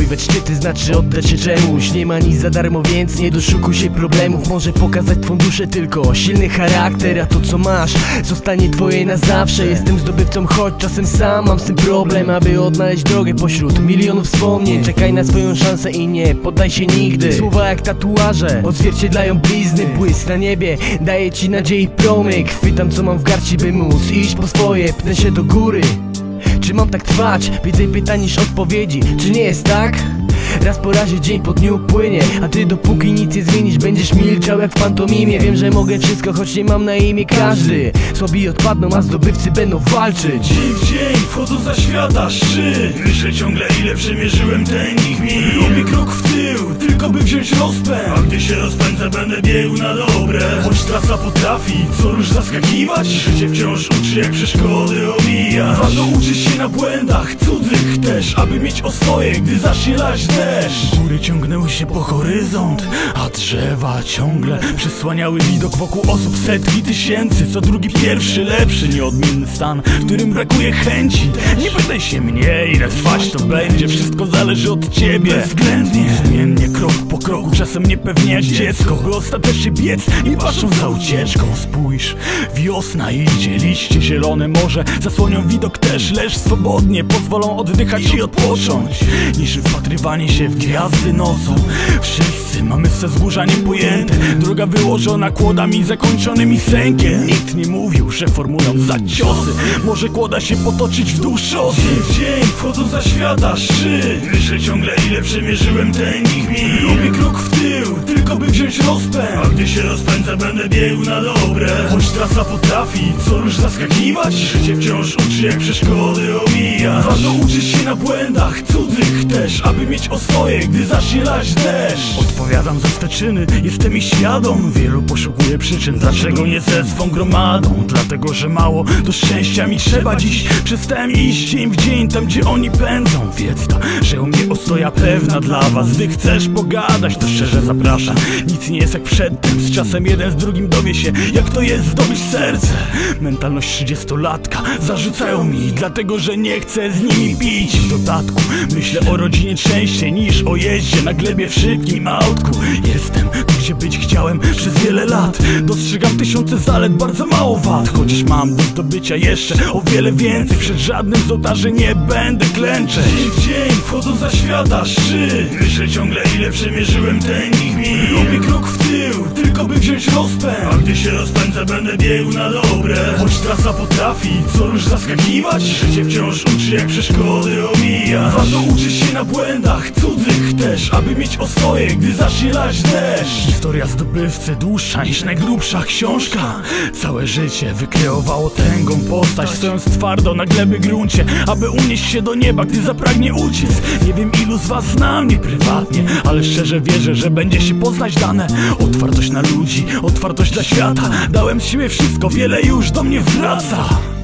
Osiągać szczyty znaczy oddać się czemuś. Nie ma nic za darmo, więc nie doszukuj się problemów. Może pokazać twą duszę tylko silny charakter, a to co masz zostanie twoje na zawsze. Jestem zdobywcą, choć czasem sam mam z tym problem. Aby odnaleźć drogę pośród milionów wspomnień, czekaj na swoją szansę i nie poddaj się nigdy. Słowa jak tatuaże odzwierciedlają blizny. Błysk na niebie daje ci nadziei promyk. Chwytam co mam w garści, by móc iść po swoje. Pnę się do góry. Czy mam tak trwać? Więcej pytań niż odpowiedzi. Czy nie jest tak? Raz po razie dzień po dniu płynie, a ty dopóki nic nie zmienisz będziesz milczał jak w pantomimie. Wiem, że mogę wszystko, choć nie mam na imię każdy. Słabi odpadną, a zdobywcy będą walczyć. Dzień w dzień wchodzą za świata szczyt. Myślę ciągle ile przemierzyłem tęgich mil. Robię krok w tył, tylko by wziąć rozpęd. A gdy się rozpędzę będę biegł na dobre. Choć trasa potrafi co róż zaskakiwać, życie wciąż uczy jak przeszkody omija. Warto uczyć się na błędach cudzych też, aby mieć ostoję gdy zacznie lać deszcz. Góry ciągnęły się po horyzont, a drzewa ciągle przysłaniały widok wokół osób setki tysięcy. Co drugi pierwszy lepszy, nieodmienny stan, w którym brakuje chęci. Nie pytaj się mnie ile trwać to będzie, wszystko zależy od ciebie. Bezwzględnie, zmiennie, krok po kroku, czasem niepewnie jak dziecko, by ostatecznie biec nie patrzą za ucieczką. Spójrz, wiosna idzie, liście zielone morze zasłonią widok też, lecz swobodnie pozwolą oddychać i odpocząć. Niż wpatrywanie się w gwiazdy nocą. Wszyscy mamy se wzgórza niepojęte, droga wyłożona kłodami zakończonymi sękiem. Nikt nie mówił, że formują za ciosy może kłoda się potoczyć w dół szosy. Dzień w dzień wchodzą za świata szczyt. Myślę ciągle ile przemierzyłem tęgich mil. Robię krok w tył, tylko by wziąć rozpęd. A gdy się rozpędzę będę biegł na dobre. Choć trasa potrafi co róż zaskakiwać, życie wciąż uczy jak przeszkody omija. Warto uczyć się na błędach cudzych też, aby mieć ostoję gdy zacznie lać deszcz. Odpowiadam za te czyny, jestem ich świadom. Wielu poszukuje przyczyn, dlaczego nie ze swą gromadą. Dlatego, że mało do szczęścia mi trzeba dziś. Przestałem iść dzień w dzień tam gdzie oni pędzą. Wiedz to, że u mnie ostoja pewna dla was. Gdy chcesz pogadać to szczerze zapraszam. Nic nie jest jak przedtem, z czasem jeden z drugim dowie się jak to jest zdobyć serce. Mentalność 30-latka zarzucają mi, dlatego że nie chcę z nimi pić. W dodatku myślę o rodzinie częściej niż o jeździe na glebie w szybkim autku. Jestem tu gdzie być chciałem przez wiele lat. Dostrzegam tysiące zalet, bardzo mało wad. Chociaż mam do zdobycia jeszcze o wiele więcej. Przed żadnym z ołtarzy nie będę klęczeć. Dzień w dzień wchodzą za świata szczyt. Myślę ciągle ile przemierzyłem tęgich mil. Robię krok w tył, tylko by wziąć rozpęd. A gdy się rozpędzę będę biegł na dobre. Choć trasa potrafi co róż zaskakiwać, życie wciąż uczy jak przeszkody omija. Warto uczyć się na błędach cudzych też, aby mieć ostoję gdy zacznie lać deszcz. Historia zdobywcy dłuższa niż najgrubsza książka. Całe życie wykreowało tęgą postać, stojąc twardo na gleby gruncie, aby unieść się do nieba gdy zapragnie uciec. Nie wiem ilu z was zna mnie prywatnie, ale szczerze wierzę, że będzie się poznać dane. Otwartość na ludzi, otwartość dla świata. Dałem z siebie wszystko, wiele już do mnie wraca.